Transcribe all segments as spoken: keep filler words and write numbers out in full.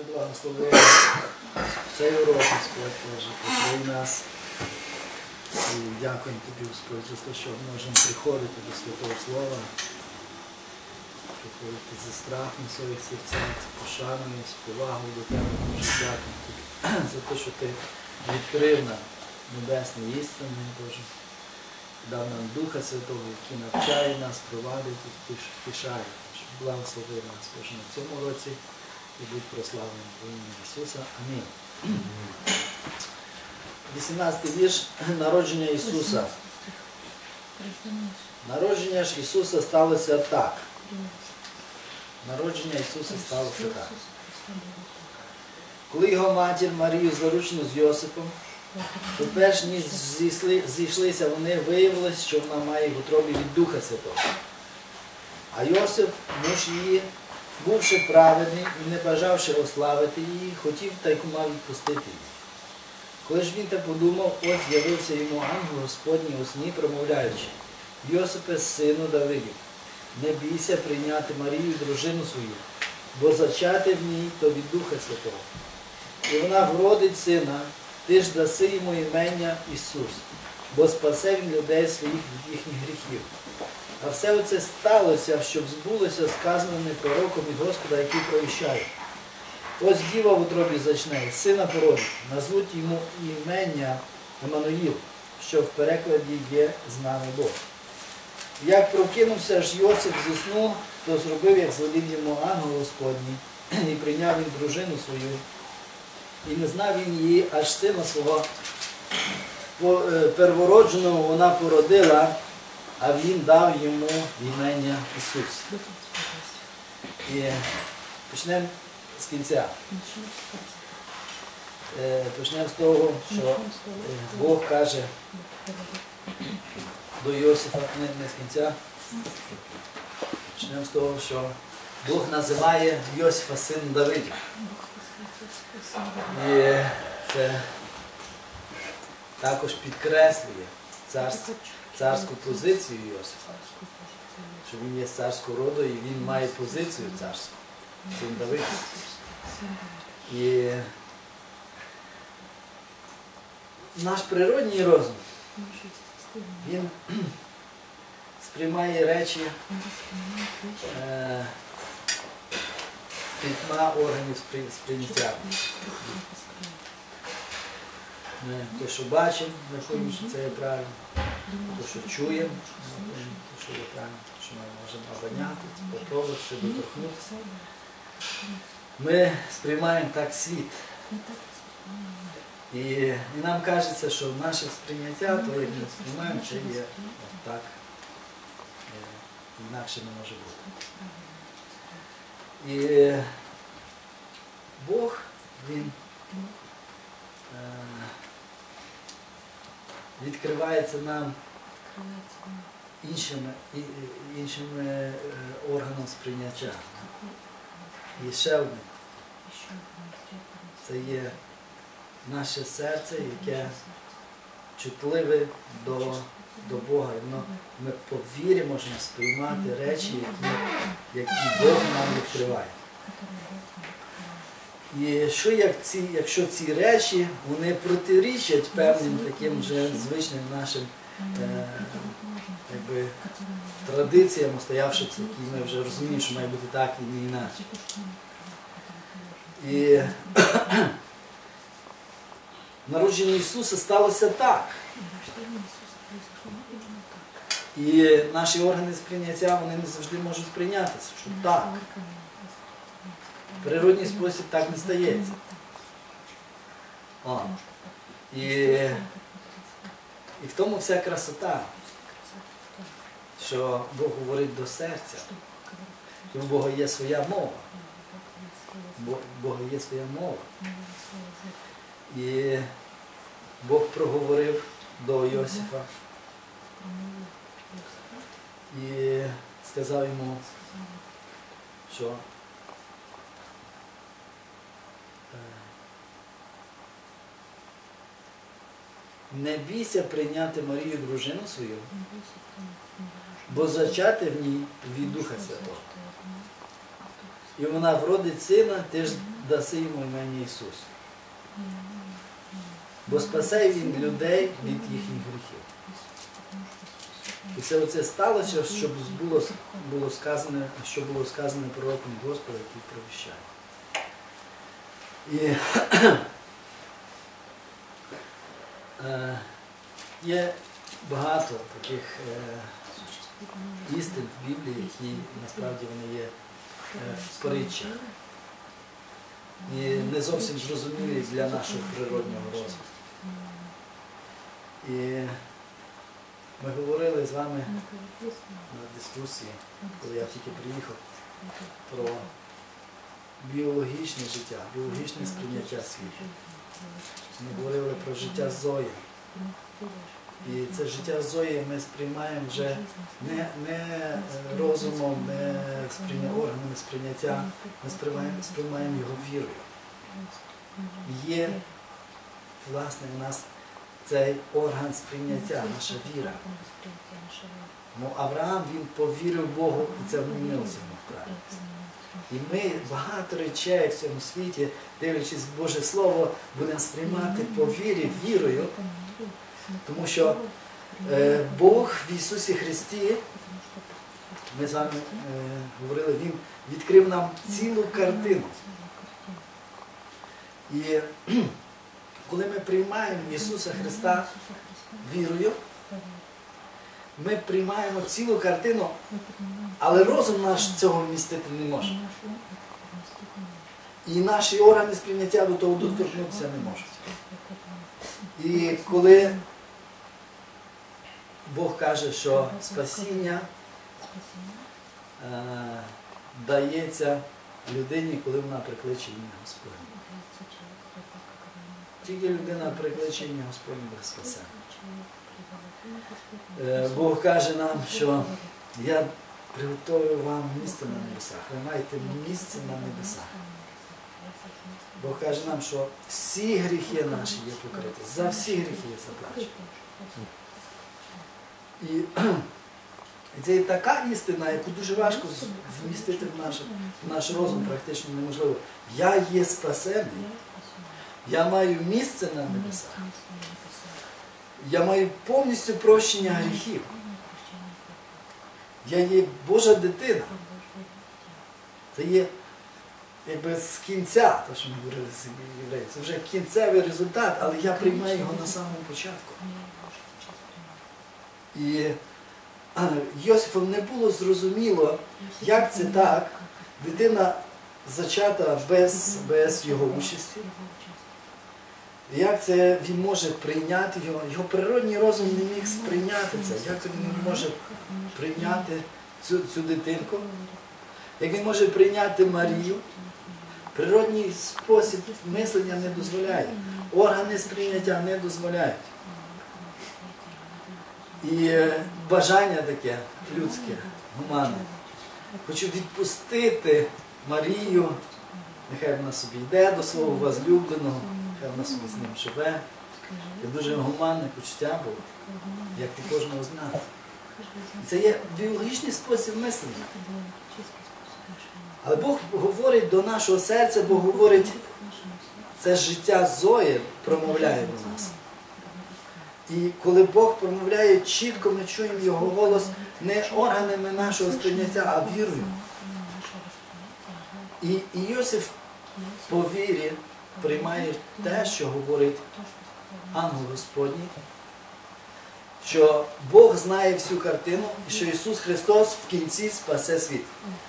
благослови цей урок, Господь, Боже, покрий нас. І дякуємо Тобі, Господь, за те, що можемо приходити до Святого Слова, приходити зі страхом в своїх серцях, з пошаною, з повагою до Тебе. Боже, дякуємо Тобі за те, що Ти відкрив нам небесні істини, Боже. Дав нам Духа Святого, який навчає нас, провадить і втішає. Благослови нас, Боже, на цьому році і будь прославлений в ім'я Ісуса. Амінь. вісімнадцятий вірш. Народження Ісуса. Народження ж Ісуса сталося так. Народження Ісуса сталося так. Коли його матір Марію заручну з Йосипом, то перш ніж зійшли, зійшлися вони, виявилось, що вона має в утробі від Духа Святого. А Йосип, муж її, бувши праведний і не бажавши ославити її, хотів тайкома відпустити її. Коли ж він так подумав, ось з'явився йому ангел Господній у сні, промовляючи: Йосипе, сину Давидів, не бійся прийняти Марію, дружину свою, бо зачати в ній то від Духа Святого. І вона вродить сина, ти ж даси йому імення Ісус, бо спасе він людей своїх від їхніх гріхів. А все оце сталося, щоб збулося сказане пророком від Господа, який провіщає: ось діва в утробі зачне, сина породить, назвуть йому імення Еммануїл, що в перекладі є з нами Бог. Як прокинувся ж Йосип зі сну, то зробив, як звелів йому ангел Господній, і прийняв він дружину свою, і не знав він її, аж сина свого первородженого вона породила, а він дав йому імення Ісус. І почнемо з кінця. Почнемо з того, що Бог каже до Йосифа, не, не з кінця. Почнемо з того, що Бог називає Йосифа сином Давидів. І це також підкреслює царську, царську позицію Йосифа, що він є з царського роду і він має позицію царську, син Давида. І наш природній розум, він сприймає речі е, п'ятьма органів сприйняття. Ми те, що бачимо, рахуємо, що це є правильно, те, що чуємо, те, що є правильно, те, що ми можемо обоняти, попробувати, ще доторкнутися. Ми сприймаємо так світ. І, і нам кажеться, що наше сприйняття, то як ми сприймаємо, це є так, інакше не може бути. І Бог, Він е, відкривається нам іншими, іншими органами сприйняття. І ще одне. Це є наше серце, яке чутливе до, до Бога. І воно, ми по вірі можемо сприймати речі, які, які Бог нам відкриває. І що як ці, якщо ці речі, вони протирічать певним таким вже звичним нашим е, якби, традиціям, устоявшись, які ми вже розуміємо, що має бути так і не інакше. І народження Ісуса сталося так. І наші органи сприйняття, вони не завжди можуть сприйнятися, що так. В природній спосіб так не стається. О. І, і в тому вся красота, що Бог говорить до серця. І у Бога є своя мова. У Бога є своя мова. І Бог проговорив до Йосифа і сказав йому, що не бійся прийняти Марію, дружину свою, бо зачати в ній від Духа Святого. і вона вродить сина, ти ж даси йому ім'я Ісус. Бо спасе він людей від їхніх гріхів. І це оце сталося, щоб було, було сказане, що було сказане пророком Господа, який провіщає. І е, є багато таких е, істин в Біблії, які насправді вони є е, в притчах. І не зовсім зрозумілі для нашого природнього розвитку. І ми говорили з вами на дискусії, коли я тільки приїхав, про біологічне життя, біологічне сприйняття світу. Ми говорили про життя Зої. І це життя Зої ми сприймаємо вже не, не розумом, не сприйня, органами сприйняття, ми сприймаємо, сприймаємо його вірою. Є, власне, у нас цей орган сприйняття, наша віра. Ну, Авраам, він повірив Богу, і це вмінилося йому вправити. І ми багато речей в цьому світі, дивлячись в Боже Слово, будемо сприймати по вірі, вірою, тому що е, Бог в Ісусі Христі, ми з вами е, говорили, Він відкрив нам цілу картину. І коли ми приймаємо Ісуса Христа вірою, ми приймаємо цілу картину, але розум наш цього вмістити не може. І наші органи сприйняття до того доторкнутися не можуть. І коли Бог каже, що спасіння е, дається людині, коли вона прикличе ім'я Господнє. Тільки людина прикличе ім'я Господнє буде спасена. Е, Бог каже нам, що я приготую вам місце на небесах. Ви маєте місце на небесах. Бог каже нам, що всі гріхи наші є покриті. За всі гріхи є заплачено. І, і це є така істина, яку дуже важко вмістити в наш, в наш розум, практично неможливо. Я є спасений. Я маю місце на небесах. Я маю повністю прощення гріхів. Я є Божа дитина. Це є якби з кінця, те, що ми говорили з євреїв. Це вже кінцевий результат, але я приймаю його на самому початку. І а, Йосифу не було зрозуміло, як це так, дитина зачата без, без його участі. Як це він може прийняти його? Його природній розум не міг сприйняти це. Як він може прийняти цю, цю дитинку? Як він може прийняти Марію? Природній спосіб мислення не дозволяє. Органи сприйняття не дозволяють. І бажання таке людське, гуманне. Хочу відпустити Марію, нехай вона собі йде до свого возлюбленого, нехай вона собі з ним живе. Це дуже гуманне почуття було, як у кожного з нас. І це є біологічний спосіб мислення. Але Бог говорить до нашого серця, Бог говорить, це життя Зої промовляє до нас. І коли Бог промовляє чітко, ми чуємо Його голос не органами нашого сприйняття, а вірою. І, і Йосиф по вірі приймає те, що говорить ангел Господній, що Бог знає всю картину і що Ісус Христос в кінці спасе світ.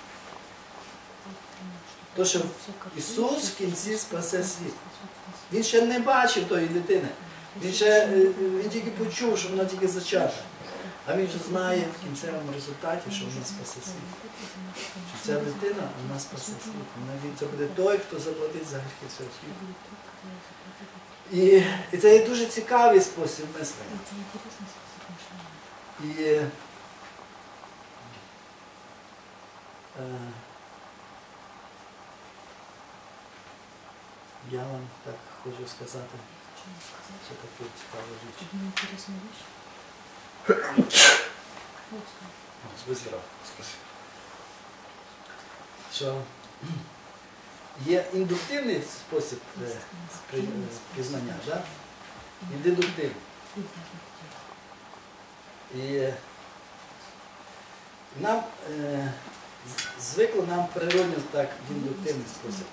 То, що Ісус в кінці спасе світ. Він ще не бачив тої дитини. Він, ще, він тільки почув, що вона тільки зачата. А він же знає в кінцевому результаті, що вона спасе світ. Що ця дитина, вона спасе світ. Вона, він, це буде той, хто заплатить за гріхи всього світу. І, і це є дуже цікавий спосіб мислення. І е, я вам так хочу сказати, що таку цікаву річ. Спасибо. Що Є індуктивний спосіб е, при- е, пізнання, да? І дедуктивний. І нам е, з- звикло нам природньо так в індуктивний спосіб.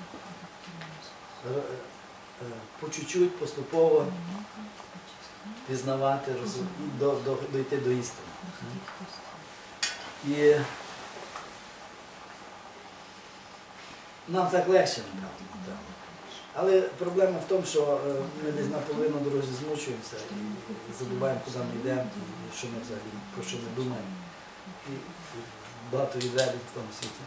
Р- е, По чуть-чуть, поступово пізнавати, розум- і до, до, дойти до істини. І нам так легше, направду. так. Але проблема в тому, що е, ми десь наполовину дорозі змучуємося і забуваємо, куди ми йдемо, і що ми взагалі, про що ми думаємо. І, і багато відведень в тому світі.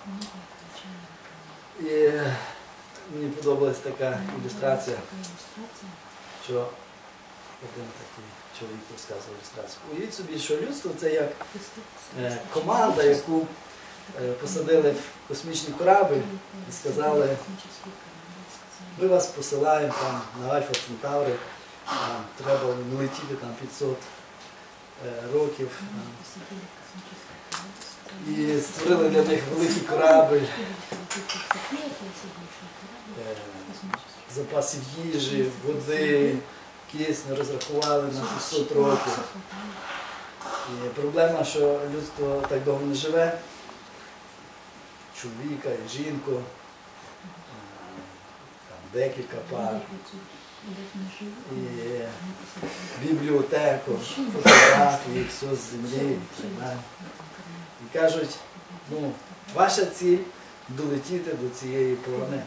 І мені подобалась така ілюстрація, що один такий чоловік розказував ілюстрацію. Уявіть собі, що людство це як е, команда, яку е, посадили в космічний корабль і сказали, ми вас посилаємо там на Альфа Центаври, там, треба летіти там п'ятсот е, років. Там, і створили для них великий корабль, е, запасів їжі, води, кисню розрахували на шістсот років. І проблема, що людство так довго не живе, чоловіка і жінку, е, там, декілька пар, і бібліотеку, фотографії, все з землі. І кажуть, ну, ваша ціль долетіти до цієї планети.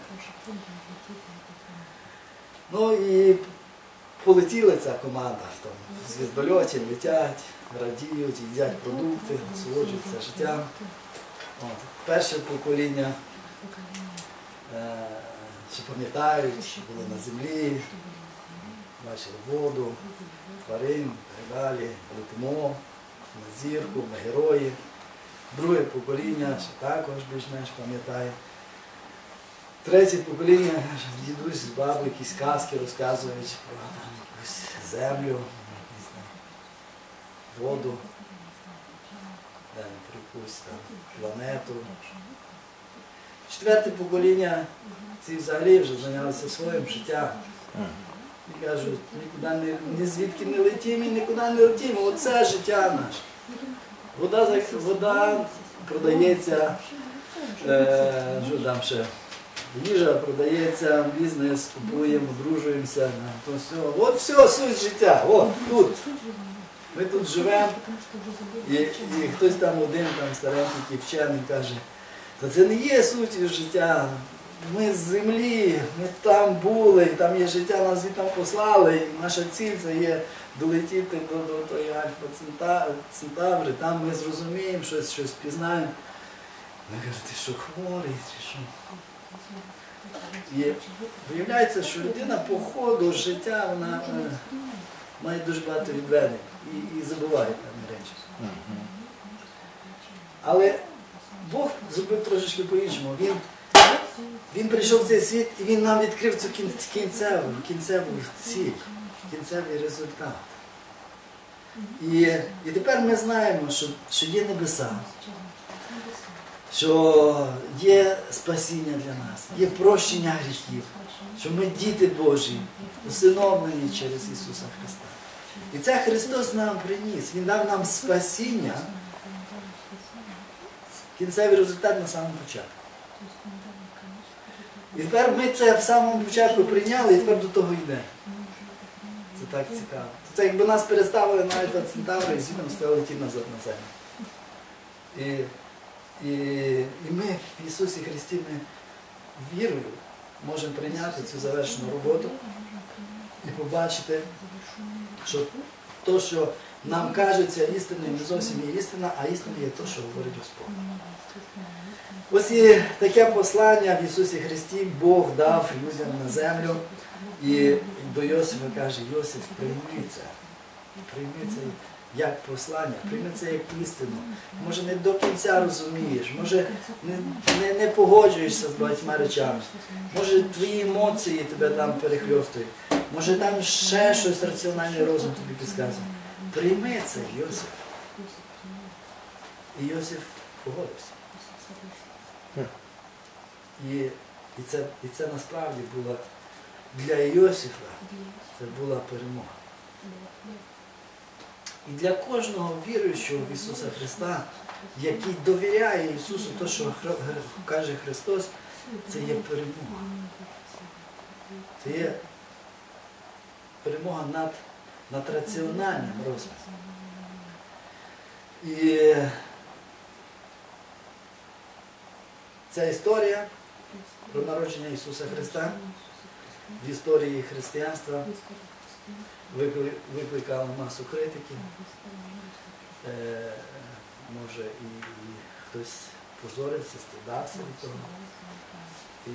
Ну і полетіла ця команда в тому звіздольоті, летять, радіють, їдять продукти, насолоджуються життям. От. Перше покоління е, ще пам'ятають, що були на землі, бачили воду, тварин, так далі, летимо на зірку, на герої. Друге покоління ще також більш-менш пам'ятає. Третє покоління, дідусь, баби, якісь казки розказують про там, якусь землю, якусь, там, воду, е, про якусь там планету. Четверте покоління, ці взагалі вже зайнялися своїм життям. І кажуть, нікуди не, ні звідки не летімо і нікуди не летімо, оце життя наше. Вода, вода продається, е, що там ще, їжа продається, бізнес, купуємо, одружуємося. То все. От все, суть життя, от тут. Ми тут живемо, і, і хтось там один, там старенький вчений каже, та це не є суть життя, ми з землі, ми там були, там є життя, нас звідти послали, і наша ціль це є долетіти до, до тої Альфа Центаври, там ми зрозуміємо щось, щось пізнаємо. Ми кажуть, ти що, хворий, чи що? І виявляється, що людина по ходу життя, вона е, має дуже багато відведень і, і забуває певні речі. Але Бог зробив трошечки по-іншому. Він, він прийшов в цей світ і Він нам відкрив цю кінцеву, кінцеву ціль, кінцевий результат. І, і тепер ми знаємо, що, що є небеса, що є спасіння для нас, є прощення гріхів, що ми діти Божі, усиновлені через Ісуса Христа. І це Христос нам приніс, Він дав нам спасіння, кінцевий результат на самому початку. І тепер ми це в самому початку прийняли і тепер до того йдемо. Це так цікаво. Це якби нас переставили на Альфа Центаври і звідти стали йти назад на землю. І, і, і ми в Ісусі Христі ми вірою можемо прийняти цю завершену роботу і побачити, що то, що нам кажеться істиною, не зовсім є істина, а істина є те, що говорить Господь. Ось і таке послання в Ісусі Христі Бог дав людям на землю. І до Йосифа каже, Йосиф, прийми це, прийми це як послання, прийми це як істину. Може не до кінця розумієш, може не, не, не погоджуєшся з багатьма речами, може твої емоції тебе там перехльостують, може там ще щось раціональний розум тобі підказує. Прийми це, Йосиф. І Йосиф погодився. І, і, це, і це насправді була для Йосифа, це була перемога. І для кожного віруючого в Ісуса Христа, який довіряє Ісусу, те, що каже Христос, це є перемога. Це є перемога над, над раціональним розумом. І ця історія про народження Ісуса Христа в історії християнства викликала масу критики. Е, може і, і хтось позорився, стидався від того. І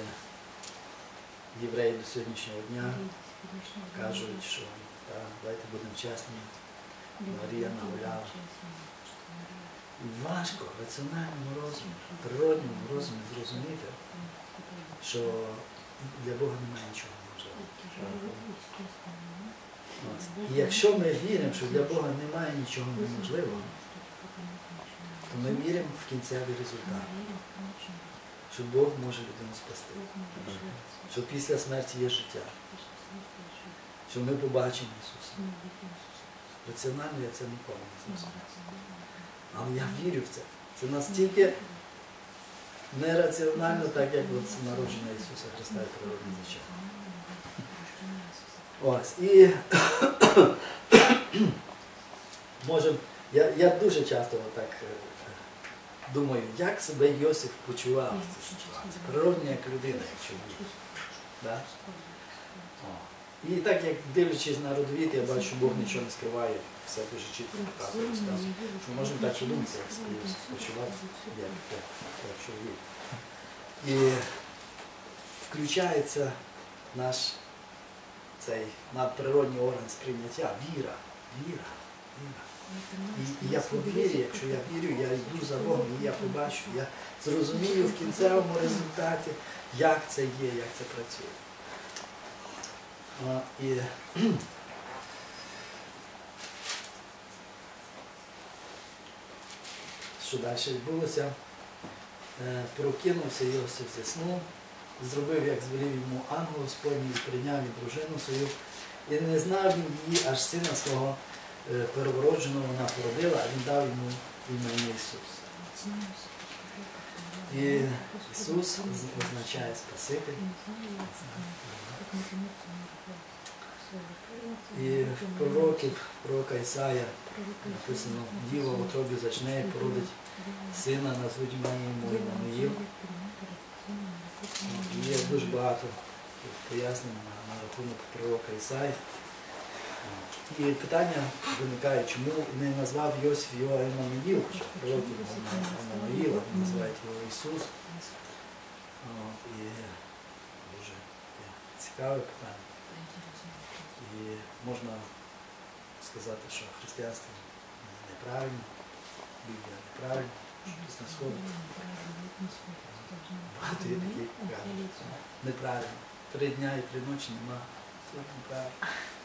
євреї до сьогоднішнього дня кажуть, що та, давайте будемо чесними, Марія нагуляла. І важко в раціональному розумі, в природньому розумі зрозуміти, що для Бога немає нічого неможливого. І якщо ми віримо, що для Бога немає нічого неможливого, то ми віримо в кінцевий результат, що Бог може людину спасти, що після смерті є життя, що ми побачимо Ісуса. Раціонально я це ніколи не зрозумію. Але я вірю в це. Це настільки нераціонально, так як от народження Ісуса Христа і природне зачаття. Ось. І може, я, я дуже часто так думаю, як себе Йосиф почував в цій ситуації. Природня як людина, як чоловік. Да? І так як дивлячись на родовід, я бачу, що Бог нічого не скриває, все дуже чітко показує, розказує. Що можемо так подумати, як себе Йосиф почував, як, як, як чоловік. І включається наш цей надприродній орган сприйняття, віра, віра, віра. І, і я повірю, якщо я вірю, я йду за Богом, і я побачу, я зрозумію в кінцевому результаті, як це є, як це працює. А, і що далі відбулося? Е, прокинувся Йосиф зі сну, зробив, як звелів йому ангел Господній, і прийняв і дружину свою. І не знав він її, аж сина свого е, первородженого вона породила, а він дав йому ім'я Ісус. І Ісус означає Спаситель. І в пророків, пророка Ісая написано, діва в утробі зачне і породить сина, назвуть ім'я йому Іммануїл. Є дуже багато пояснень на, на рахунок пророка Ісаї. І питання виникає, чому не назвав Йосиф його Іммануїл, хоча пророк Іммануїла, називають його Ісус. От, і дуже цікаве питання. І можна сказати, що християнство неправильно, Біблія неправильна, що тут не сходиться. Багато є такі кажуть, неправильно. Три дня і три ночі нема. Це неправильно.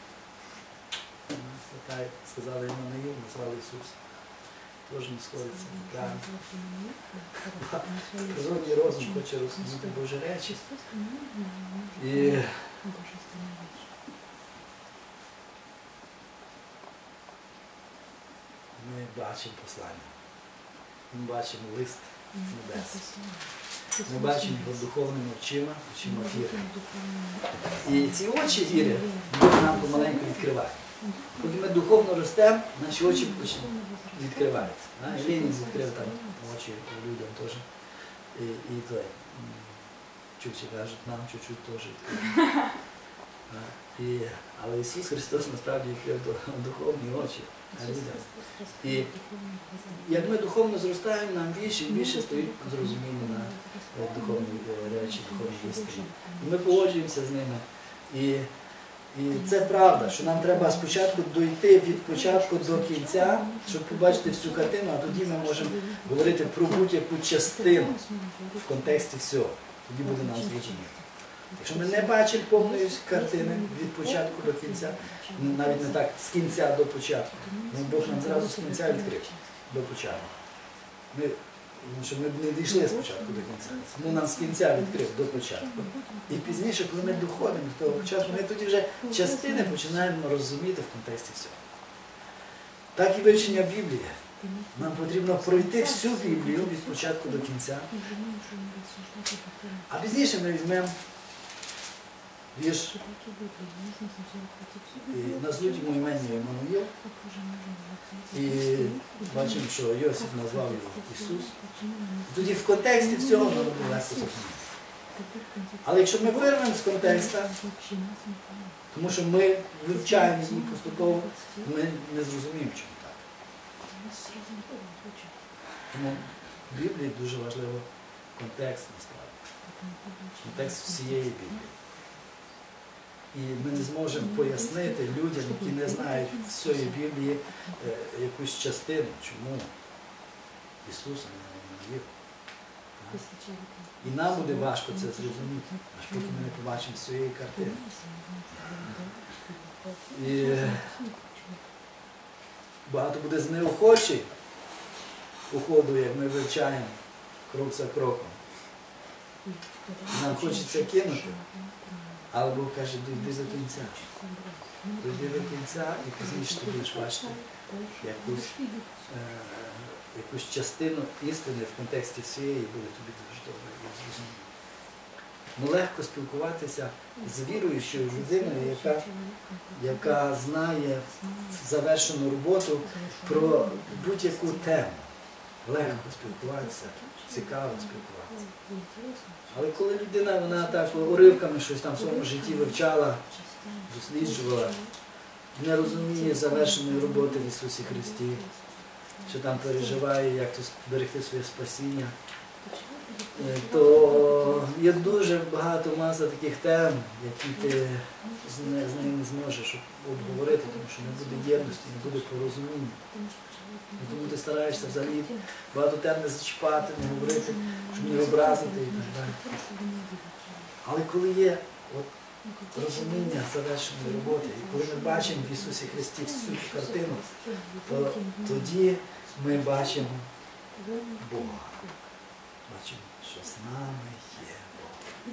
Так, сказали Іммануїл, назвали Ісус. Теж не сходиться, неправильно. Природній розум хоче розуміти Божі речі. І ми бачимо послання. Ми бачимо лист з небес. Ми бачимо його духовними очима, очима віри. І ці очі віри нам помаленьку відкривають. Поки ми духовно ростемо, наші очі відкриваються. І Ленін відкрив там очі людям теж. І, і той, чуть-чуть кажуть, нам чуть-чуть теж відкривають. І, але Ісус Христос насправді відкрив духовні очі людям. І як ми духовно зростаємо, нам більше і більше стоїть зрозуміння на духовні речі, духовні істини. І ми погоджуємося з ними. І, і це правда, що нам треба спочатку дойти від початку до кінця, щоб побачити всю картину, а тоді ми можемо говорити про будь-яку частину в контексті всього. Тоді буде нам зрозуміти. Якщо ми не бачимо повної картини від початку до кінця, навіть не так, з кінця до початку, Бог нам зразу з кінця відкрив до початку. Ми Тому що ми б не дійшли спочатку до кінця. Тому нам з кінця відкрив до початку. І пізніше, коли ми доходимо до того початку, ми тоді вже частини починаємо розуміти в контексті всього. Так і вивчення Біблії. Нам потрібно пройти всю Біблію від початку до кінця. А пізніше ми візьмемо вірш і назвуть йому ім'я Іммануїл. І бачимо, що Йосиф назвав його Ісус. Тоді в контексті всього ми буде легко зрозуміти. Але якщо ми вирвемо з контексту, тому що ми вивчаємо її поступово, ми не зрозуміємо, чому так. Тому в Біблії дуже важливо контекст, насправді. Контекст всієї Біблії. І ми не зможемо пояснити людям, які не знають всієї Біблії, якусь частину, чому Ісус не Іммануїл. І нам буде важко це зрозуміти, аж поки ми не побачимо всієї картини. І багато буде знеохочень у ходу, як ми вивчаємо крок за кроком. Нам хочеться кинути, але Бог каже, дійди до кінця. Дійди до кінця і пізніше ти будеш бачити якусь, е, якусь частину істини в контексті всієї, і буде тобі дуже добре і зрозуміло. Ну, легко спілкуватися з віруючою людиною, яка, яка знає завершену роботу про будь-яку тему. Легко спілкуватися, цікаво спілкуватися. Але коли людина, вона так уривками щось там в своєму житті вивчала, досліджувала, не розуміє завершеної роботи в Ісусі Христі, що там переживає, як тут зберегти своє спасіння, то є дуже багато маса таких тем, які ти з нею не зможеш обговорити, тому що не буде єдності, не буде порозуміння. І тому ти стараєшся взагалі багато тем не зачіпати, не говорити, щоб не образити і так далі. Але коли є от, розуміння завершеної роботи, і коли ми бачимо в Ісусі Христі всю картину, то тоді ми бачимо Бога. Бачимо, що з нами є Бог.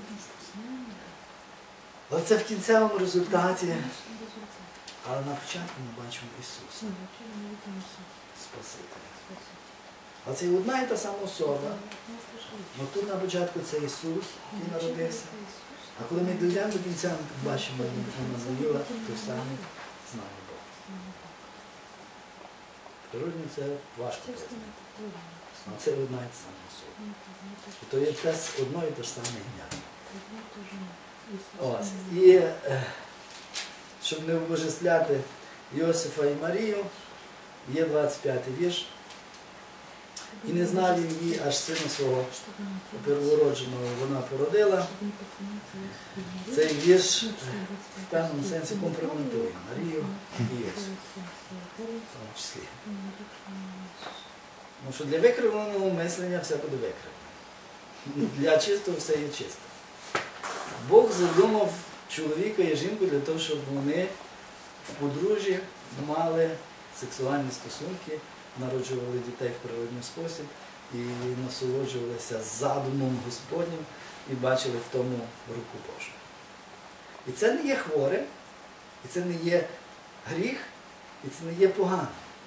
Але це в кінцевому результаті, але на початку ми бачимо Ісуса, Спасителя. А це одна і та сама особа. Но тут на початку це Ісус, який народився. А коли ми дійдемо до кінця, ми бачимо Іммануїла, той самий з нами Бог. Природні це важко пояснити. Але це одна і та сама особа. І то є теж одно і те ж саме ім'я. Ось. І е, щоб не обожествляти Йосифа і Марію, є двадцять п'ятий вірш. І не знав він її, аж сина свого первородженого вона породила. Цей вірш в певному сенсі компрометує Марію і Йосифа, в тому числі. Тому що для викривленого мислення все буде викривлено. Для чистого все є чисто. Бог задумав чоловіка і жінку для того, щоб вони в подружжі мали сексуальні стосунки, народжували дітей в природній спосіб і насолоджувалися задумом Господнім і бачили в тому руку Божу. І це не є хворе, і це не є гріх, і це не є погано.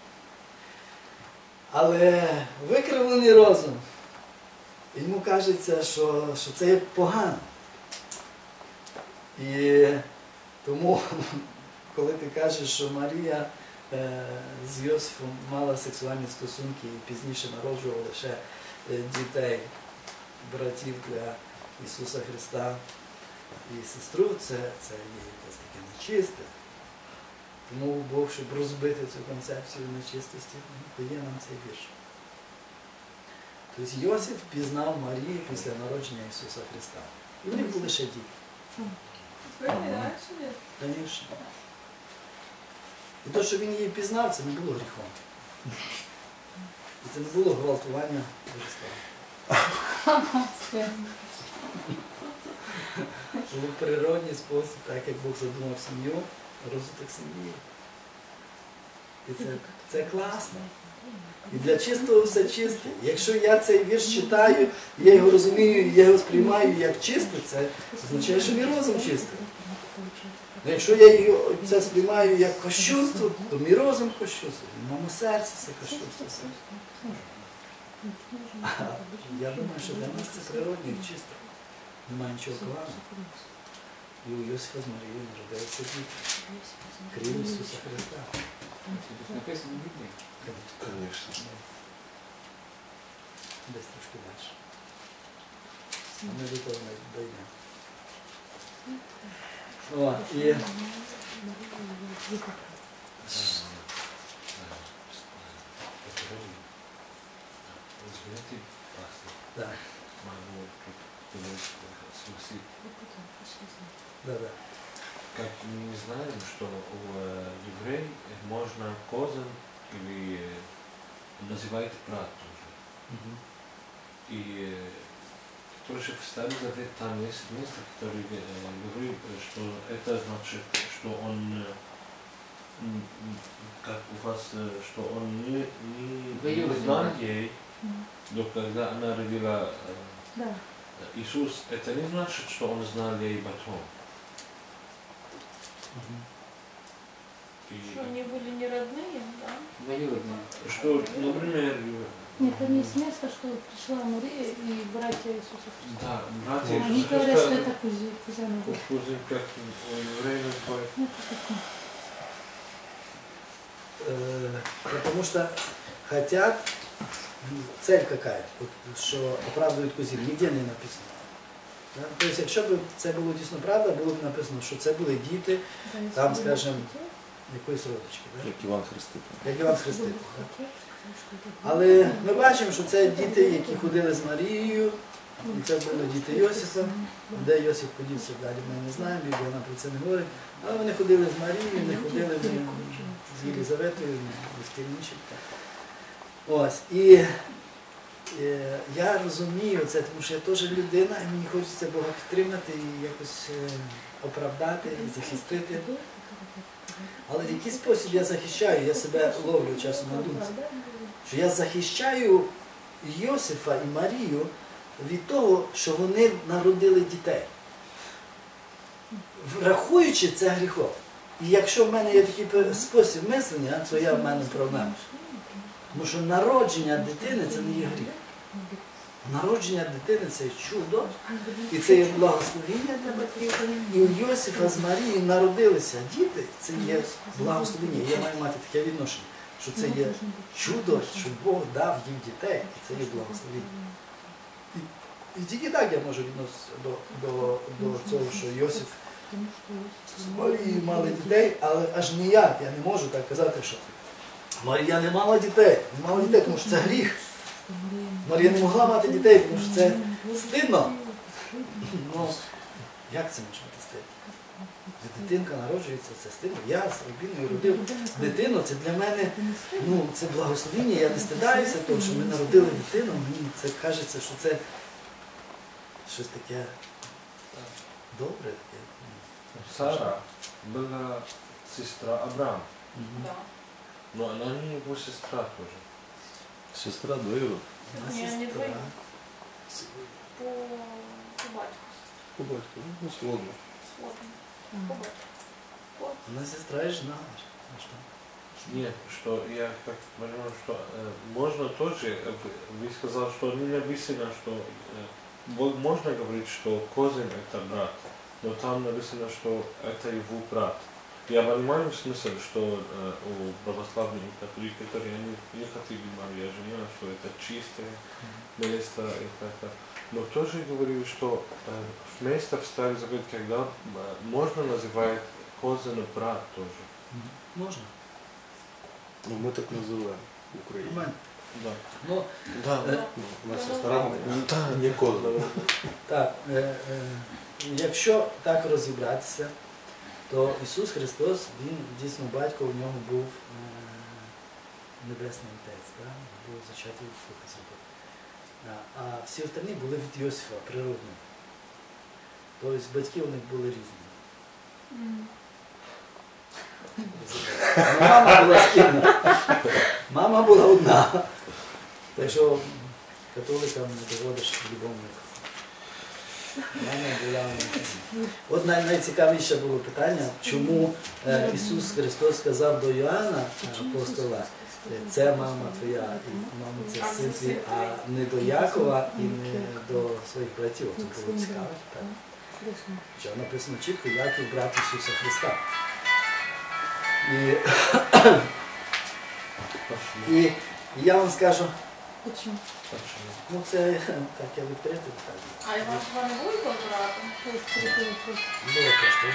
Але викривлений розум, йому кажеться, що, що це є погано. І тому, коли ти кажеш, що Марія е, з Йосифом мала сексуальні стосунки і пізніше народжувала лише е, дітей, братів для Ісуса Христа і сестру, це, це є якесь таке нечисте. Тому Бог, щоб розбити цю концепцію нечистості, дає нам цей вірш. Тобто Йосиф пізнав Марію після народження Ісуса Христа. І в них були ще діти. Звісно. І те, що він її пізнав, це не було гріхом. І це не було гвалтування Божества. Це був природній спосіб, так як Бог задумав сім'ю, розвиток сім'ї. І це, це класно. І для чистого все чисте. Якщо я цей вірш читаю, я його розумію, я його сприймаю як чисте, це означає, що мій розум чистий. А якщо я його це сприймаю як кощунство, то мій розум кощунство, в моєму серці це кощунство. А я думаю, що для нас це природне і чисто. Немає нічого поганого. І у Йосифа з Марією народилися діти. Крім Ісуса Христа. Написано в Біблії. Конечно. Десь трошки далі. А ми до того не дійдемо. О, і да, да, да. Как мы не знаем, что у э, евреев можно козан или э, называют брат тоже. Мгм. И э, тоже в Старом Завете там есть место, которое э, говорит, что это значит, что он, э, м, м, как у вас, э, что он не, не, не Воюет, знал да? ей, но когда она родила э, Да. Иисус, это не значит, что он знал ей потом. Мгм. И, Что они были не родные, да? Двоюродные. что, например, Нет, там есть место, что пришла Мария и братья Иисуса Христа. да, братья Они Иисуса говорят, что Христа, это кузы- кузены. как кузен, как у евреев называют. Ну, это такое. Э, Потому что хотят, цель какая, от, що оправдують кузів, ніде не написано. Да? Тобто, якщо б це було дійсно правда, було б написано, що це були діти Да, если Там, бы скажем, был отец, якоїсь родички, да? Як Іван Хреститель. Як Іван если бы Хреститель. был Да? отец, что это было. Але ми бачимо, що це діти, які ходили з Марією, і це були діти Йосифа. Де Йосиф подівся далі, ми не знаємо, Біблія нам про це не говорить. Але вони ходили з Марією, не ходили вони з Єлізаветою, не з ким іншим. Ось. І е, я розумію це, тому що я теж людина, і мені хочеться Бога підтримати і якось е, оправдати, і захистити. Але в який спосіб я захищаю, я себе ловлю часом на думці, що я захищаю Йосифа і Марію від того, що вони народили дітей. Врахуючи це гріхом. І якщо в мене є такий спосіб мислення, то я в мене проблема. Тому що народження дитини це не є гріх. Народження дитини це чудо, і це є благословіння для батьків. І у Йосифа з Марією народилися діти, це є благословіння. Я маю мати таке відношення, що це є чудо, що Бог дав їм дітей, і це є благословіння. І, і тільки так я можу відноситися до, до, до цього, що Йосиф з Марією мали дітей, але аж ніяк я не можу так казати, що Марія не мала дітей, не мала дітей, тому що це гріх. Марія не могла мати дітей, тому що це стидно. Ну, як це може бути стидно? Дитинка народжується, це стидно. Я з Альбіною родив дитину, це для мене, ну, це благословіння, я не стидаюся того, що ми народили дитину, мені це кажеться, що це щось таке добре. Таке. Сара была сестра Авраама, Мгм. Да. но она не его сестра тоже. Сестра двоюродна. Вона Ні, не сестра. двоюрідна. По, по батьку. По батьку, ну, сводно. Сходно. По батьку. По Вона сестра і жена. А що? Нет, что я как понимаю, что э, можно тоже, э, вы сказали, что не написано, что э, вот можно говорить, что Козин это брат, но там написано, что это его брат. Я понимаю смысл, что э, у православных и католиков, которые они не хотели Мария жена, что это чистое место и так. Но тоже говорю, что э, место в Старый Завет, когда э, можно называть Козина брат тоже. Можна? Ну, мы так называем в Украине. Нормально. Да. Ну, Да, Е, ну, у нас сестра, да, не коза. так, е, е, якщо так розібратися, то Ісус Христос, Він дійсно батько, у нього був е, Небесний Отець, да? Був зачатий від Духа Святого. А, а всі остальні були від Йосифа, природні. Тобто батьки у них були різні. М. Ну, мама була спільна. Мама була одна. Так що католикам не доводиш любовник. Мама була. От най- найцікавіше було питання, чому е, Ісус Христос сказав до Йоанна, е, апостола, е, це мама твоя, і мама це син твій, а не до Якова і не до своїх братів. Це було цікаво питання. Що написано чітко, Яків брат Ісуса Христа. І, і, і я вам скажу, Почему? ну це так, я відкрити питання. А Іван Іван Вуйко братом? То есть скрытый вопрос. Було просто.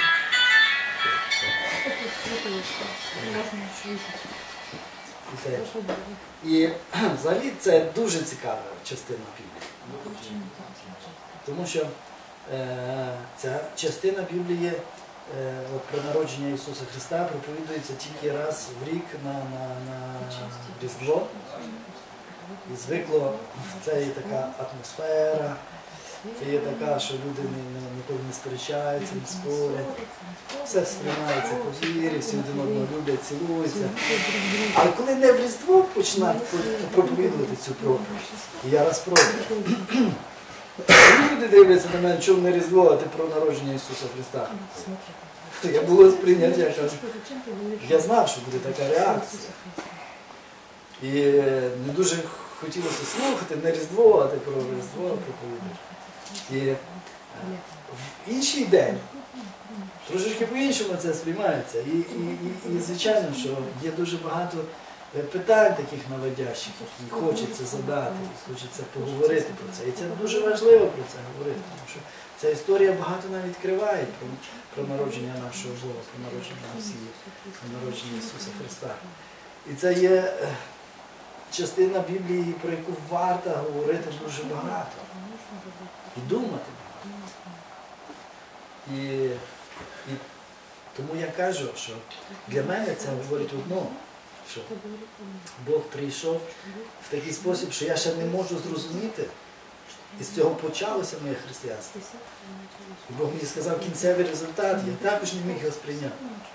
Это скрытый вопрос. Можно еще выяснить. І це Хорошо, да. І взагалі це дуже цікава частина Біблії. Почему? Тому що е, ця частина Біблії е, от, про народження Ісуса Христа проповідується тільки раз в рік на, на, на Різдво. І звикло, це є така атмосфера, це є така, що люди не, не, ніколи не сперечаються, не спорять. Все сприймається по вірі, всі один одного люблять, цілуються. Але коли не в Різдво починати проповідувати цю проповідь, і я раз пробую, люди дивляться на мене, чому не Різдво, а ти про народження Ісуса Христа. Таке було сприйняття, я кажу, я знав, що буде така реакція. І не дуже хотілося слухати не Різдво, а ти про Різдво проповідуєш. І е, в інший день трошечки по-іншому це сприймається. І, і, і, і звичайно, що є дуже багато питань таких наводящих, які хочеться задати, хочеться поговорити про це. І це дуже важливо про це говорити, тому що ця історія багато нам відкриває про, про народження нашого Бога, про народження Месії, про народження Ісуса Христа. І це є частина Біблії, про яку варто говорити дуже багато. І думати багато. І, і тому я кажу, що для мене це говорить одно, що Бог прийшов в такий спосіб, що я ще не можу зрозуміти. І з цього почалося моє християнство. І Бог мені сказав кінцевий результат, я також не міг його сприйняти.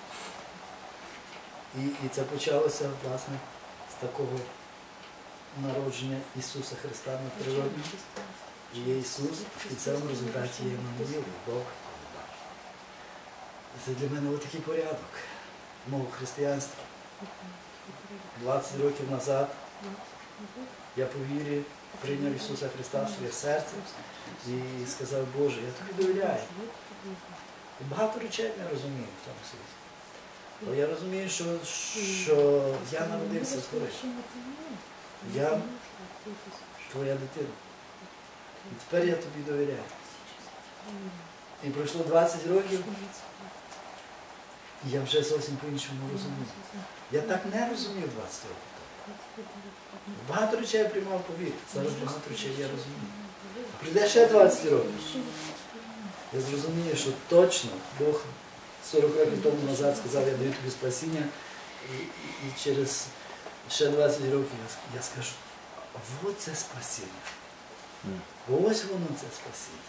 І, і це почалося, власне, з такого народження Ісуса Христа на природі. І є Ісус, і в цьому результаті є Еммануїл, Бог. І це для мене отакий порядок мого християнства. двадцять років назад я по вірі прийняв Ісуса Христа в своє серце і сказав, Боже, я тобі довіряю. І багато речей не розумію в тому світі. Але я розумію, що, що я народився згори. Я твоя дитина. І тепер я тобі довіряю. І пройшло двадцять років, і я вже зовсім по-іншому розумію. Я так не розумів двадцять років тому. Багато речей я приймав по вірі. Зараз багато речей я розумію. Прийде ще двадцять років. Я зрозумію, що точно Бог сорок років тому назад сказав, я даю тобі спасіння. І, і, і через ще двадцять років я, я скажу, ось це спасіння. Ось воно це спасіння.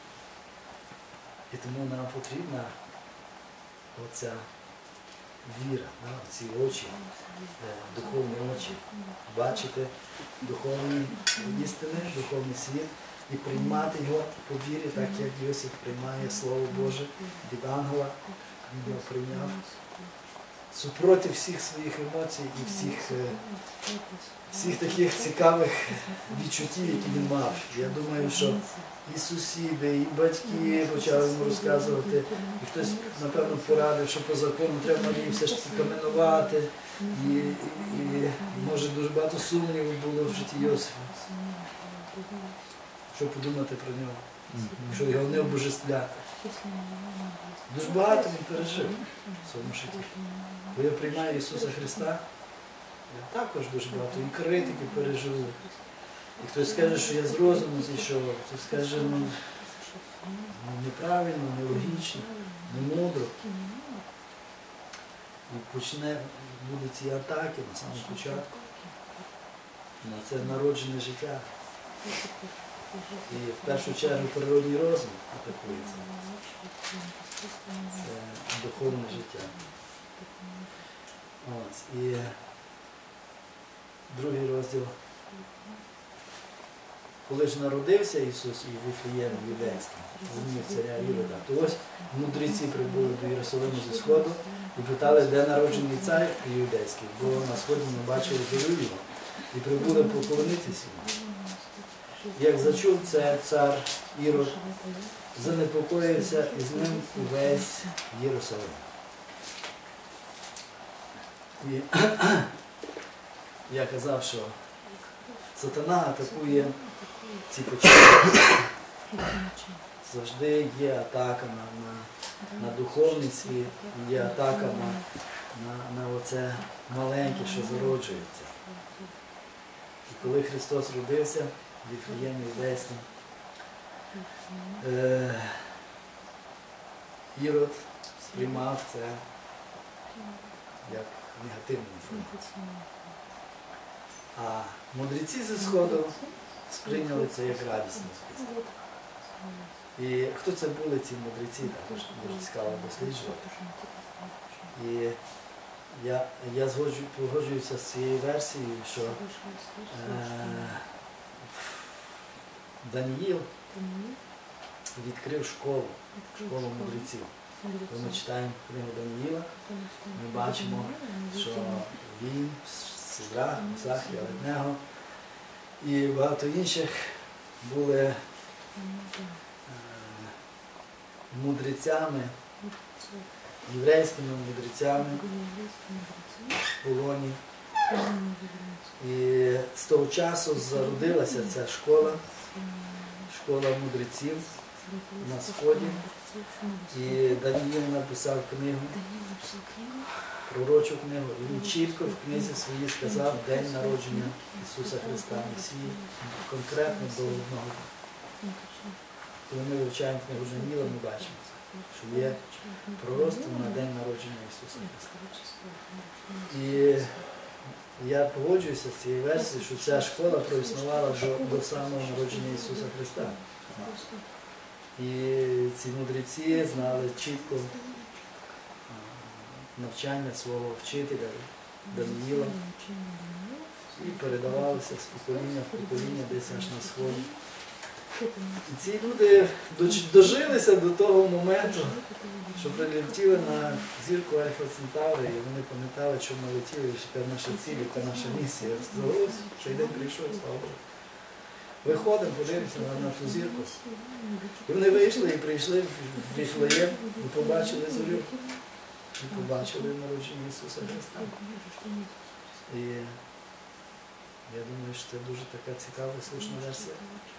І тому нам потрібна оця віра, да, ці очі, духовні очі, бачити духовні істини, духовний світ і приймати його по вірі, так як Йосиф приймає Слово Боже від ангела, він його прийняв. Супроти всіх своїх емоцій і всіх, всіх таких цікавих відчуттів, які він мав. Я думаю, що і сусіди, і батьки почали йому розказувати, і хтось, напевно, порадив, що по закону треба Марію все ж таки каменувати. І, і, і може дуже багато сумнівів було в житті Йосифа. Що подумати про нього, що його не обожествляти. Дуже багато він пережив в своєму житті. Коли я приймаю Ісуса Христа, я також дуже багато і критики переживу. І хтось скаже, що я з розуму зійшов, хтось скаже, ну, неправильно, нелогічно, не мудро. І почне, будуть ці атаки на самому початку, на це народжене життя. І в першу чергу природній розум атакується. Це духовне життя. Ось. І другий розділ. Коли ж народився Ісус і в Вифлеємі юдейському, землі царя Ірода, то ось мудреці прибули до Єрусалиму зі сходу і питали, де народжений цар юдейський, бо на сході ми бачили зорю його, і прибули поклонитися йому. Як зачув це цар Ірод, занепокоївся і з ним увесь Єрусалим. І я казав, що сатана атакує ці початки. Завжди є атака на, на, на духовний світ, є атака на, на, на оце маленьке, що зароджується. І коли Христос родився в Вифлеємі юдейському, е, Ірод сприймав це як негативну інформацію. А мудреці зі Сходу сприйняли це як радісну звістку. І хто це були ці мудреці, також дуже цікаво досліджувати. І я, я згоджу, погоджуюся з цією версією, що е, Даніїл відкрив школу, школу мудреців. Коли ми читаємо книгу Даніїла, ми бачимо, що він, Сидрах, Месах і Аведнего і багато інших були е, мудрецями, єврейськими мудрецями в полоні. І з того часу зародилася ця школа, школа мудреців на Сході. І Даніїл написав книгу, пророчу книгу, і він чітко в книзі своїй сказав день народження Ісуса Христа Месії, конкретно до одного. Коли ми вивчаємо книгу Даніїла, ми бачимо, що є пророцтво на день народження Ісуса Христа. І я погоджуюся з цією версією, що ця школа проіснувала до, до самого народження Ісуса Христа. І ці мудреці знали чітко навчання свого вчителя Даниїла і передавалося з покоління в покоління десь аж на сході. І ці люди дожилися до того моменту, що прилетіли на зірку Альфа Центаври, і вони пам'ятали, що ми летіли, яка наша ціль, яка наша місія. Сказали, ось, цей день прийшов, слава Богу. Виходимо, подивимося на, на ту зірку. І вони вийшли і прийшли в Вифлеєм, і побачили зорю, і побачили народження Ісуса Христа. І я думаю, що це дуже така цікава і слушна версія.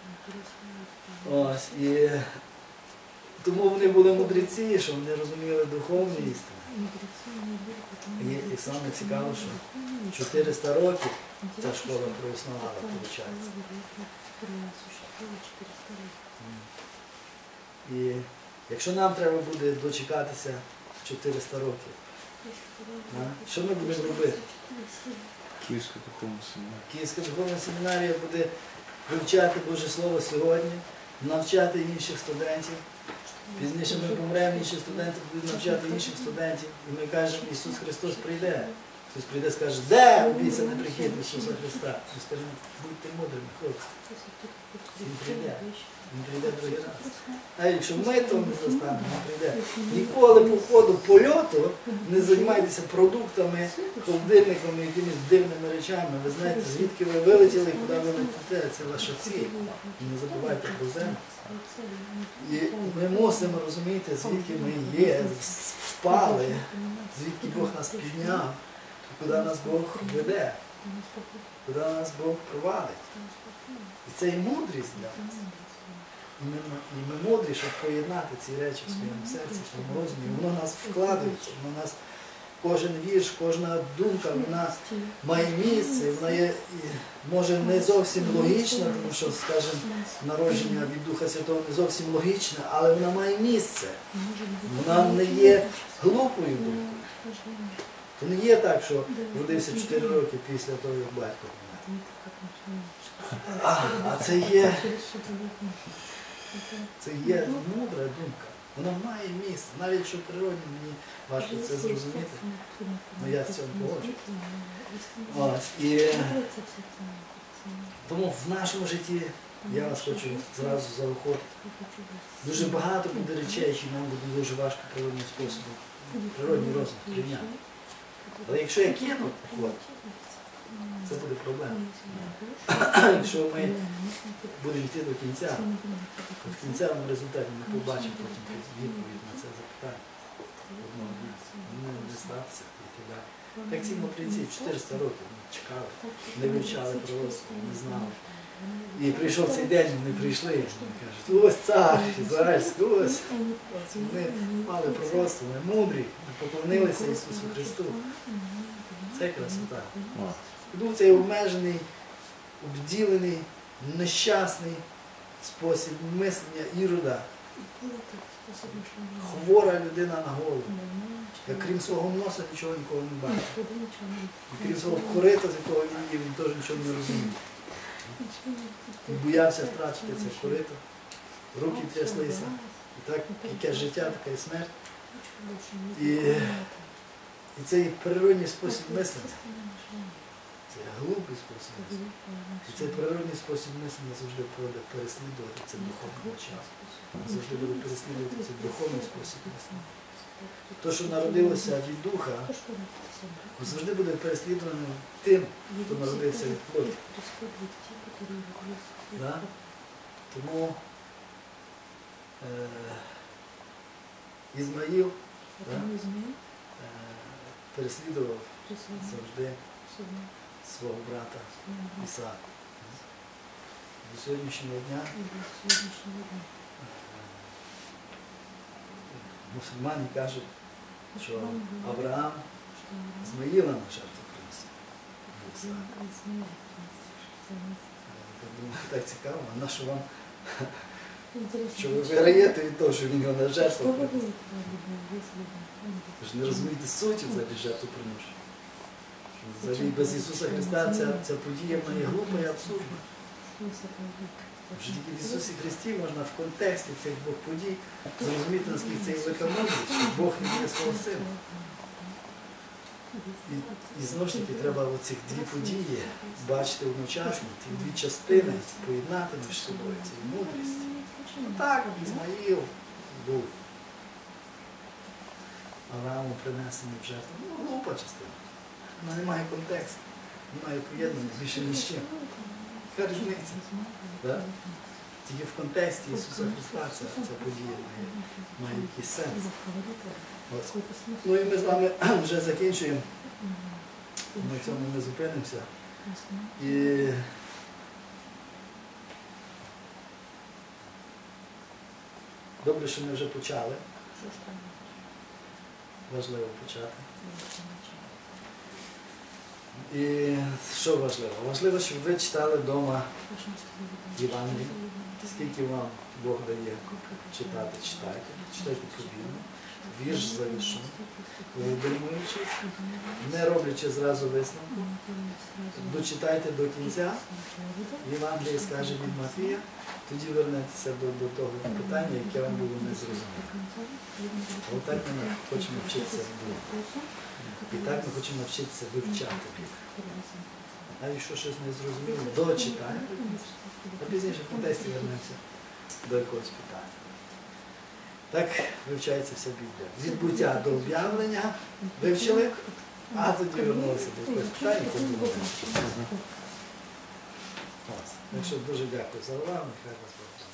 Ось, і тому вони були мудреці, що вони розуміли духовні істини. І, і саме цікаво, що чотириста років ця школа проіснувала, виходить. І якщо нам треба буде дочекатися чотириста років, що ми будемо робити? Київська духовна семінарія. Київська духовна семінарія буде вивчати Боже Слово сьогодні, навчати інших студентів. Пізніше ми помремо, інші студенти будуть навчати інших студентів. І ми кажемо, Ісус Христос прийде. Хтось прийде і скаже, де обіцяний прихід Ісуса Христа? Ми скажемо, будьте мудрими, хлопці. Він прийде. Він прийде другий раз. А якщо ми то не застанемо, він прийде. Ніколи по ходу польоту не займайтеся продуктами, холодильниками, якимись дивними речами. Ви знаєте, звідки ви вилетіли і куди ви летите. Це ваша ціль. І не забувайте про землю. І ми мусимо розуміти, звідки ми є, впали, звідки Бог нас підняв, і куди нас Бог веде, куди нас Бог провадить. І це і мудрість для нас. І ми, і ми мудрі, щоб поєднати ці речі в своєму серці, в своєму розумі. Воно нас вкладається, воно нас, кожен вірш, кожна думка, вона має місце, вона є, може, не зовсім логічна, тому що, скажімо, народження від Духа Святого не зовсім логічне, але вона має місце. Вона не є глупою думкою. То не є так, що родився чотири роки після того, як батько помер. А, а це є, це є мудра думка. Воно має місце, навіть якщо природні, мені важко це зрозуміти, але я в цьому погоджуюсь. Ось, і тому в нашому житті я вас хочу зразу заохотити. Дуже багато буде речей, які нам буде дуже важко природним способом, природній розум прийняти. Але якщо я кину, от, це буде проблема. Якщо ми будемо йти до кінця, то в кінцевому результаті ми побачимо потім відповідь на це запитання. Одного дня. Вони не статися і так далі. Так ці мудріці чотириста років чекали, не вивчали пророцтво, не знали. І прийшов цей день, вони прийшли, і вони кажуть, ось цар Ізраїльський, ось. Вони мали пророцтво, вони мудрі, поклонилися Ісусу Христу. Це красота. І був цей обмежений, обділений, нещасний спосіб мислення Ірода. Хвора людина на голову. Я крім свого носа нічого ніколи не бачив. І крім свого корита, з якого він їв, він теж нічого не розумів. Він боявся втратити це корито. Руки тряслися. І так, яке життя, така і смерть. І, і цей природній спосіб мислення. Це глупий спосіб мислення. І цей природний спосіб мислення завжди буде переслідувати цей духовний час. Завжди буде переслідувати цей духовний спосіб мислення. То, що народилося від духа, завжди буде переслідуваним тим, хто народився від плоті. Да? Тому е, Ізмаїл да, е, переслідував завжди свого брата Ісаака. До сьогоднішнього дня мусульмани кажуть, що Авраам Ізмаїла на жертву приносив. Так цікаво, а на що вам, що ви виграєте від того, що він його на жертву приносив? Ви ж не розумієте суті взагалі жертвоприношення. Взагалі без Ісуса Христа ця, ця подія вона є глупа і абсурдна. Вже тільки в Ісусі Христі можна в контексті цих двох подій зрозуміти, наскільки це є велика мудрість, що Бог не є свого сина. І, і знову ж таки треба оці дві події бачити одночасно, ті дві частини поєднати між собою, цією мудрість. Ну так, Ізмаїл був Аврааму принесений в жертву. Ну, глупа частина. Вона не має контексту, немає поєднання більше ні з чим. Яка різниця? Да? Тільки в контексті Ісуса Христа ця, ця подія має, має якийсь сенс. Ось. Ну і ми з вами вже закінчуємо. На цьому ми зупинимося. І добре, що ми вже почали. Важливо почати. І що важливо? Важливо, щоб ви читали вдома Євангеліє. Скільки вам Бог дає читати, читайте. Читайте повільно, вірш за віршом, вибірмуючись, не роблячи зразу висновку. Дочитайте до кінця. Євангеліє скаже від Матвія, тоді вернетеся до, до того питання, яке вам було незрозуміло. Отак ми хочемо вчитися думати. І так ми хочемо навчитися вивчати Біблію. А якщо щось не зрозуміло, дочитаємо, а пізніше в контексті вернемося до якогось питання. Так вивчається вся Біблія. Від буття до об'явлення вивчили, а тоді вернулися до якогось питання, і подумали. Так що дуже дякую за увагу, нехай вас Бог.